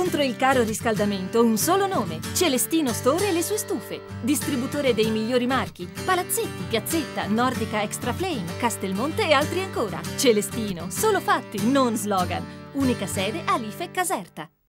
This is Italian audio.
Contro il caro riscaldamento, un solo nome: Celestino Store e le sue stufe. Distributore dei migliori marchi: Palazzetti, Piazzetta, Nordica Extra Flame, Castelmonte e altri ancora. Celestino, solo fatti, non slogan. Unica sede a Life e Caserta.